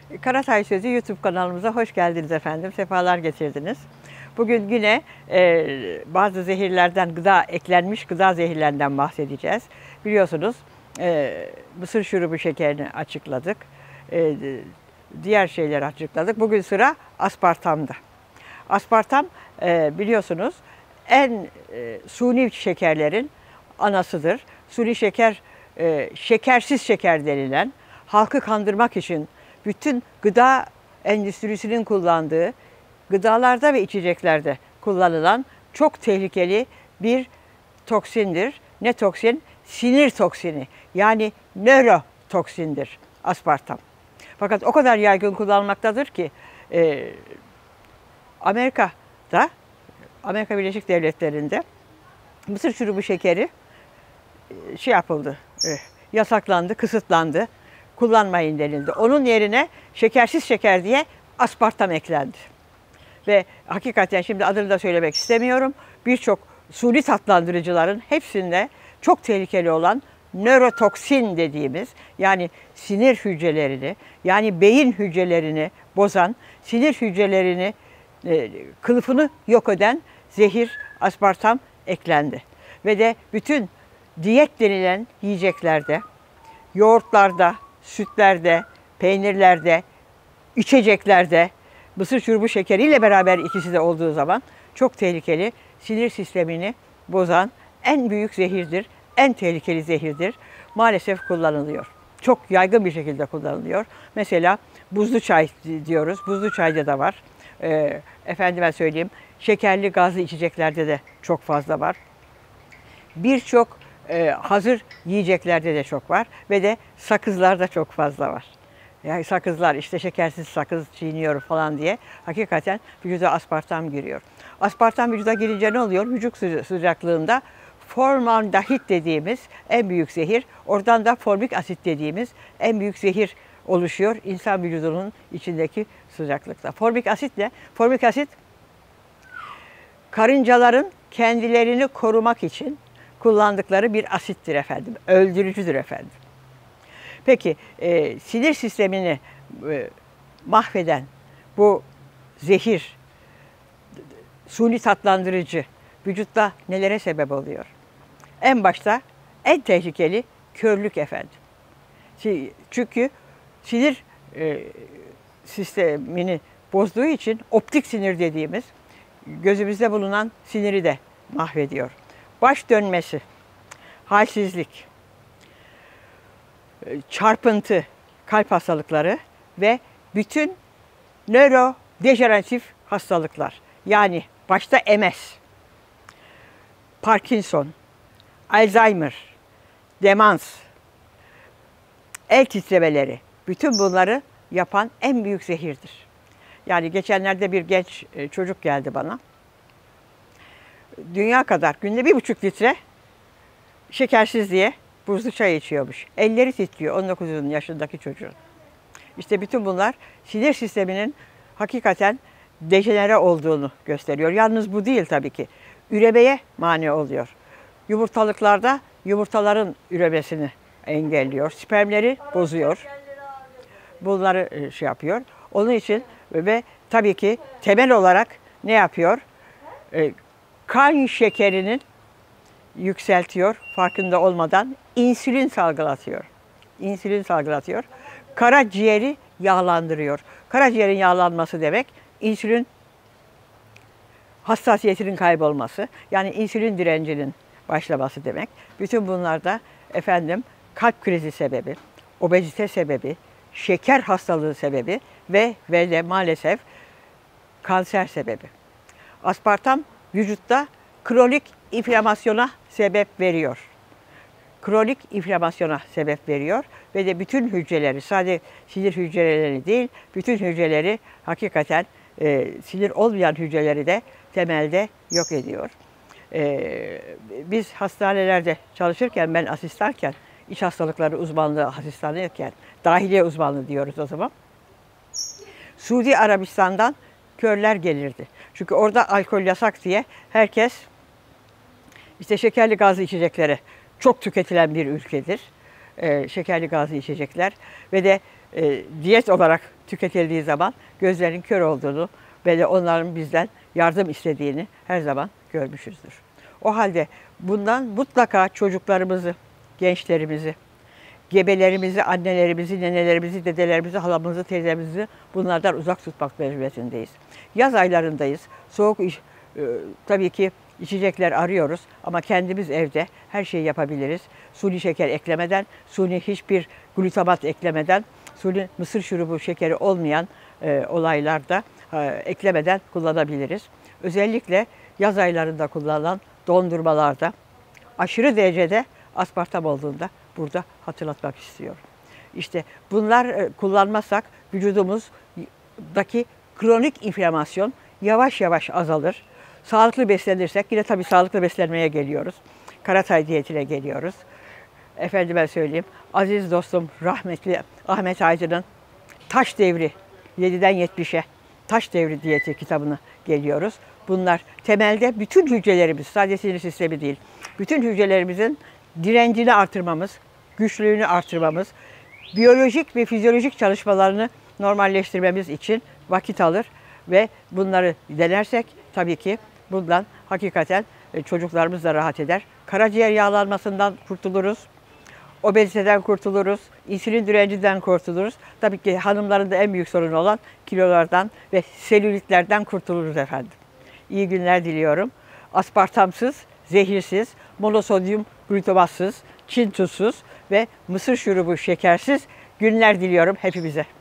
Karatay Sözü YouTube kanalımıza hoş geldiniz efendim. Sefalar getirdiniz. Bugün yine bazı zehirlerden, eklenmiş gıda zehirlerinden bahsedeceğiz. Biliyorsunuz mısır şurubu şekerini açıkladık. Diğer şeyleri açıkladık. Bugün sıra aspartamda. Aspartam biliyorsunuz en suni şekerlerin anasıdır. Suni şeker, şekersiz şeker denilen, halkı kandırmak için bütün gıda endüstrisinin kullandığı, gıdalarda ve içeceklerde kullanılan çok tehlikeli bir toksindir. Ne toksin? Sinir toksini, yani nörotoksindir aspartam. Fakat o kadar yaygın kullanılmaktadır ki Amerika Birleşik Devletleri'nde mısır şurubu şekeri yapıldı, yasaklandı, kısıtlandı, kullanmayın denildi. Onun yerine şekersiz şeker diye aspartam eklendi. Ve hakikaten şimdi adını da söylemek istemiyorum. Birçok suni tatlandırıcıların hepsinde çok tehlikeli olan nörotoksin dediğimiz, yani sinir hücrelerini, yani beyin hücrelerini bozan, sinir hücrelerini, kılıfını yok eden zehir aspartam eklendi. Ve de bütün diyet denilen yiyeceklerde, yoğurtlarda, sütlerde, peynirlerde, içeceklerde, mısır şurubu şekeriyle beraber ikisi de olduğu zaman çok tehlikeli, sinir sistemini bozan en büyük zehirdir, en tehlikeli zehirdir. Maalesef kullanılıyor. Çok yaygın bir şekilde kullanılıyor. Mesela buzlu çay diyoruz. Buzlu çayda da var. Efendime söyleyeyim, şekerli gazlı içeceklerde de çok fazla var. Birçok hazır yiyeceklerde de çok var ve de sakızlarda çok fazla var. Yani sakızlar, işte şekersiz sakız çiğniyor falan diye hakikaten vücuda aspartam giriyor. Aspartam vücuda girince ne oluyor? Vücut sıcaklığında formaldehit dediğimiz en büyük zehir, oradan da formik asit dediğimiz en büyük zehir oluşuyor insan vücudunun içindeki sıcaklıkta. Formik asit ne? Formik asit karıncaların kendilerini korumak için kullandıkları bir asittir efendim. Öldürücüdür efendim. Peki sinir sistemini mahveden bu zehir, suni tatlandırıcı vücutta nelere sebep oluyor? En başta en tehlikeli körlük efendim. Çünkü sinir sistemini bozduğu için optik sinir dediğimiz gözümüzde bulunan siniri de mahvediyor. Baş dönmesi, halsizlik, çarpıntı, kalp hastalıkları ve bütün nörodejeneratif hastalıklar. Yani başta MS, Parkinson, Alzheimer, demans, el titremeleri, bütün bunları yapan en büyük zehirdir. Yani geçenlerde bir genç çocuk geldi bana. Dünya kadar günde 1,5 litre şekersiz diye buzlu çay içiyormuş. Elleri titriyor 19 yaşındaki çocuğun. İşte bütün bunlar sinir sisteminin hakikaten dejenere olduğunu gösteriyor. Yalnız bu değil tabii ki. Üremeye mani oluyor. Yumurtalıklarda yumurtaların üremesini engelliyor. Spermleri bozuyor. Bunları yapıyor. Onun için ve tabii ki temel olarak ne yapıyor? Kan şekerinin yükseltiyor farkında olmadan, insülin salgılatıyor. İnsülin salgılatıyor. Karaciğeri yağlandırıyor. Karaciğerin yağlanması demek insülin hassasiyetinin kaybolması, yani insülin direncinin başlaması demek. Bütün bunlar da efendim kalp krizi sebebi, obezite sebebi, şeker hastalığı sebebi ve de maalesef kanser sebebi. Aspartam vücutta kronik inflamasyona sebep veriyor. Kronik inflamasyona sebep veriyor ve de bütün hücreleri, sadece sinir hücreleri değil, bütün hücreleri hakikaten sinir olmayan hücreleri de temelde yok ediyor. Biz hastanelerde çalışırken, ben asistanken, iç hastalıkları uzmanlığı asistanıyken, dahiliye uzmanlığı diyoruz o zaman. Suudi Arabistan'dan körler gelirdi. Çünkü orada alkol yasak diye herkes işte şekerli gazlı içeceklere çok tüketilen bir ülkedir. Şekerli gazlı içecekler ve de diyet olarak tüketildiği zaman gözlerin kör olduğunu ve de onların bizden yardım istediğini her zaman görmüşüzdür. O halde bundan mutlaka çocuklarımızı, gençlerimizi, gebelerimizi, annelerimizi, nenelerimizi, dedelerimizi, halamızı, teyzemizi bunlardan uzak tutmak mecburiyetindeyiz. Yaz aylarındayız. Soğuk tabii ki içecekler arıyoruz ama kendimiz evde her şeyi yapabiliriz. Suni şeker eklemeden, suni hiçbir glutamat eklemeden, suni mısır şurubu şekeri olmayan olaylarda eklemeden kullanabiliriz. Özellikle yaz aylarında kullanılan dondurmalarda aşırı derecede aspartam olduğunda burada hatırlatmak istiyorum. İşte bunlar kullanmazsak vücudumuzdaki kronik inflamasyon yavaş yavaş azalır. Sağlıklı beslenirsek, yine tabii sağlıklı beslenmeye geliyoruz. Karatay diyetine geliyoruz. Efendime söyleyeyim, aziz dostum rahmetli Ahmet Aydın'ın Taş Devri, 7'den 70'e Taş Devri diyeti kitabını geliyoruz. Bunlar temelde bütün hücrelerimiz, sadece sinir sistemi değil, bütün hücrelerimizin direncini artırmamız, güçlüğünü artırmamız, biyolojik ve fizyolojik çalışmalarını normalleştirmemiz için vakit alır ve bunları denersek tabii ki bundan hakikaten çocuklarımız da rahat eder. Karaciğer yağlanmasından kurtuluruz, obeziteden kurtuluruz, insülin direncinden kurtuluruz. Tabii ki hanımların da en büyük sorunu olan kilolardan ve selülitlerden kurtuluruz efendim. İyi günler diliyorum. Aspartamsız, zehirsiz, monosodyum glutamatsız, Çin tuzsuz ve mısır şurubu şekersiz günler diliyorum hepimize.